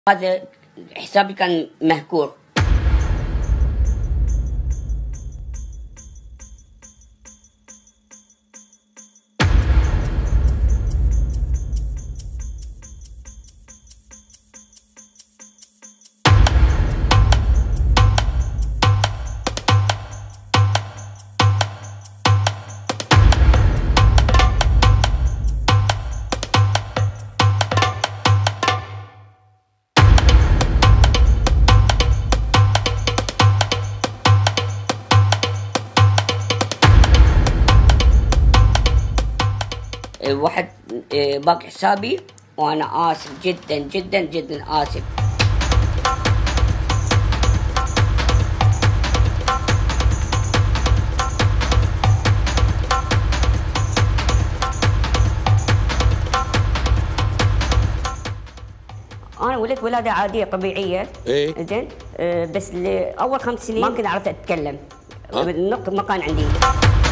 هذا حسابي كان مهكور. واحد باقي حسابي وانا اسف جدا جدا جدا اسف. انا ولدت ولاده عاديه طبيعيه. ايه زين. بس لاول 5 سنين ما كنت عرفت اتكلم. النطق ما كان عندي.